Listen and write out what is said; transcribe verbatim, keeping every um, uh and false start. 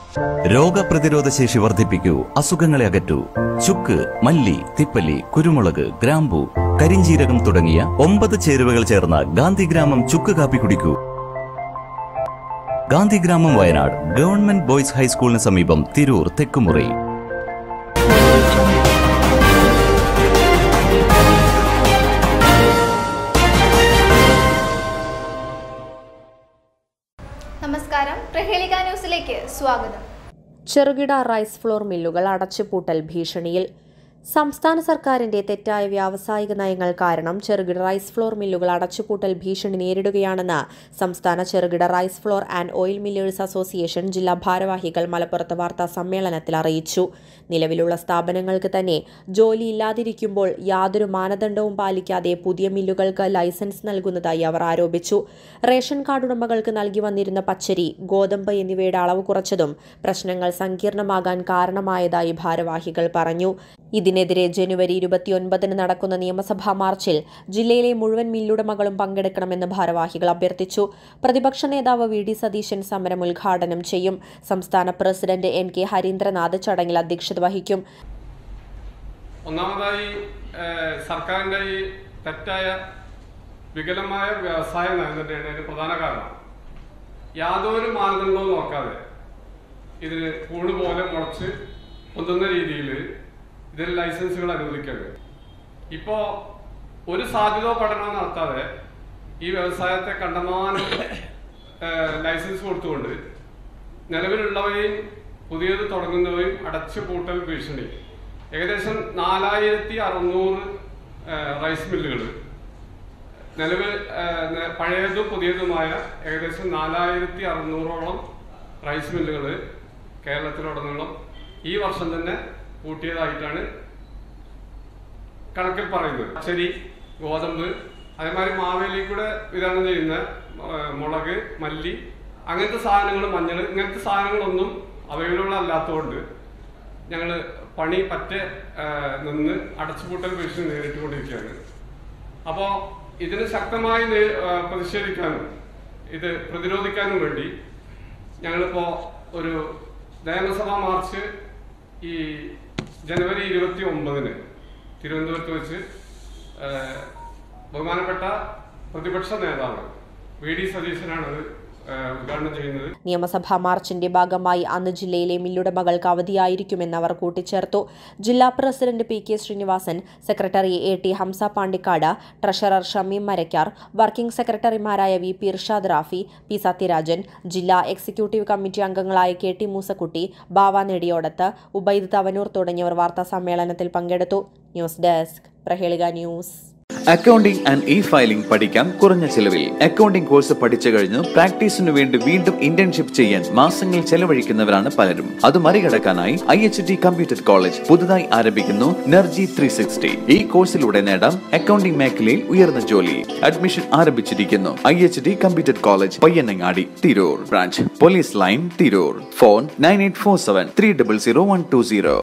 രോഗപ്രതിരോധ ശേഷി വർദ്ധിപ്പിക്കൂ, അസുഖങ്ങളെ അകറ്റൂ. ചുക്ക്, മല്ലി, തിപ്പല്ലി, കുരുമുളക്, ഗ്രാമ്പു, കരിഞ്ജീരകം തുടങ്ങിയ ഒമ്പത് ചേരുവകൾ ചേർന്ന ഗാന്ധിഗ്രാമം ചുക്ക് കാപ്പി കുടിക്കൂ. ഗാന്ധിഗ്രാമം, വയനാട് ഗവൺമെന്റ് ബോയ്സ് ഹൈസ്കൂളിന് സമീപം, തിരൂർ തെക്കുമുറി. നമസ്കാരം, പ്രഹേളിക ന്യൂസിലേക്ക് സ്വാഗതം. ചെറുകിട റൈസ് ഫ്ലോർ മില്ലുകൾ അടച്ചുപൂട്ടൽ ഭീഷണിയിൽ. സംസ്ഥാന സർക്കാരിന്റെ തെറ്റായ വ്യാവസായിക നയങ്ങൾ കാരണം ചെറുകിട റൈസ് ഫ്ലോർ മില്ലുകൾ അടച്ചുപൂട്ടൽ ഭീഷണി നേരിടുകയാണെന്ന് സംസ്ഥാന ചെറുകിട rice flour and oil millers association ജില്ലാ ഭാരവാഹികൾ മലപ്പുറത്ത് വാർത്താ സമ്മേളനത്തിൽ അറിയിച്ചു. നിലവിലുള്ള സ്ഥാപനങ്ങൾക്ക് തന്നെ ജോലിയില്ലാതിരിക്കുമ്പോൾ യാതൊരു മാനദണ്ഡവും പാലിക്കാതെ പുതിയ മില്ലുകൾക്ക് ലൈസൻസ് നൽകുന്നതായി അവർ ആരോപിച്ചു. റേഷൻ കാർഡ് ഉടമകൾക്ക് നൽകി വന്നിരുന്ന പച്ചരി, ഗോതമ്പ് എന്നിവയുടെ അളവ് കുറച്ചതും പ്രശ്നങ്ങൾ സങ്കീർണമാകാൻ കാരണമായതായി ഭാരവാഹികൾ പറഞ്ഞു. ഇതിനെതിരെ ജനുവരി ഇരുപത്തിയൊൻപതിന് നടക്കുന്ന നിയമസഭാ മാർച്ചിൽ ജില്ലയിലെ മുഴുവൻ മില്ലുടമകളും പങ്കെടുക്കണമെന്ന് ഭാരവാഹികൾ അഭ്യർത്ഥിച്ചു. പ്രതിപക്ഷ നേതാവ് വി ഡി സതീശൻ സമരം ഉദ്ഘാടനം ചെയ്യും. സംസ്ഥാന പ്രസിഡന്റ് എൻ കെ ഹരീന്ദ്രനാഥ് ചടങ്ങിൽ അധ്യക്ഷത വഹിക്കും. ഒന്നാമതായി സർക്കാരിന്റെ ഈ തെറ്റായ വികലമായ വ്യവസായ നയം തന്നെയാണ് പ്രധാന കാരണം. യാതൊരു മാനദണ്ഡവും നോക്കാതെ ഇതിന് കൂട് പോലെ മുളച്ച് പൊന്തുന്ന രീതിയിൽ ഇതിൽ ലൈസൻസുകൾ അനുവദിക്കരുത്. ഇപ്പോ ഒരു സാധ്യത പഠനവും നടത്താതെ ഈ വ്യവസായത്തെ കണ്ടമാനം ലൈസൻസ് കൊടുത്തുകൊണ്ട് നിലവിലുള്ളവയും പുതിയത് തുടങ്ങുന്നവയും അടച്ചുപൂട്ടൽ ഭീഷണി. ഏകദേശം നാലായിരത്തി അറുന്നൂറ് റൈസ് മില്ലുകൾ, നിലവിൽ പഴയതും പുതിയതുമായ ഏകദേശം നാലായിരത്തി അറുന്നൂറോളം റൈസ് മില്ലുകൾ കേരളത്തിലുടനീളം ഈ വർഷം തന്നെ കൂട്ടിയതായിട്ടാണ് കണക്കിൽ പറയുന്നത്. പച്ചരി, ഗോതമ്പ്, അതേമാതിരി മാവേലി കൂടെ വിതരണം ചെയ്യുന്ന മുളക്, മല്ലി, അങ്ങനത്തെ സാധനങ്ങൾ, മഞ്ഞൾ, ഇങ്ങനത്തെ സാധനങ്ങളൊന്നും അവൈലബിൾ അല്ലാത്തതുകൊണ്ട് ഞങ്ങൾ പണി പറ്റ നിന്ന് അടച്ചുപൂട്ടൽ ഭീഷണി നേരിട്ടുകൊണ്ടിരിക്കുകയാണ്. അപ്പോൾ ഇതിന് ശക്തമായി പ്രതിഷേധിക്കാനും ഇത് പ്രതിരോധിക്കാനും വേണ്ടി ഞങ്ങളിപ്പോ ഒരു നിയമസഭാ മാർച്ച് ഈ ജനുവരി ഇരുപത്തി ഒമ്പതിന് തിരുവനന്തപുരത്ത് വെച്ച് ബഹുമാനപ്പെട്ട പ്രതിപക്ഷ നേതാവ് വി ഡി സതീശനാണ് ഉദ്ഘാടനം ചെയ്യുന്നത്. നിയമസഭാ മാർച്ചിന്റെ ഭാഗമായി അന്ന് ജില്ലയിലെ മില്ലുടമകൾക്ക് അവധിയായിരിക്കുമെന്ന് അവർ കൂട്ടിച്ചേർത്തു. ജില്ലാ president P K Sreenivasan, secretary A T Hamsa Pandikkad, treasurer Shameem Marakkar, working സെക്രട്ടറിമാരായ V P Irshad Rafi, P Sathyarajan, ജില്ലാ എക്സിക്യൂട്ടീവ് കമ്മിറ്റി അംഗങ്ങളായ കെ ടി മൂസക്കുട്ടി, ബാവ നെടിയോടത്ത്, ഉബൈദ് തവനൂർ തുടങ്ങിയവർ വാർത്താ സമ്മേളനത്തിൽ പങ്കെടുത്തു. News desk, Prahelika news. Accounting and e filing പഠിക്കാം കുറഞ്ഞ ചെലവിൽ. അക്കൗണ്ടിംഗ് കോഴ്സ് പഠിച്ചു കഴിഞ്ഞു പ്രാക്ടീസിനു വേണ്ടി വീണ്ടും ഇന്റേൺഷിപ്പ് ചെയ്യാൻ മാസങ്ങൾ ചെലവഴിക്കുന്നവരാണ് പലരും. അത് മറികടക്കാനായി I H T computer college പുതുതായി ആരംഭിക്കുന്നു നെർജി ത്രീ സിക്സ്റ്റി. ഈ കോഴ്സിലൂടെ നേടാം അക്കൗണ്ടിംഗ് മേഖലയിൽ ഉയർന്ന ജോലി. അഡ്മിഷൻ ആരംഭിച്ചിരിക്കുന്നു. I H T computer college, Payyanangadi, Tirur. Branch police line, Tirur. Phone nine eight four seven three double zero one two zero.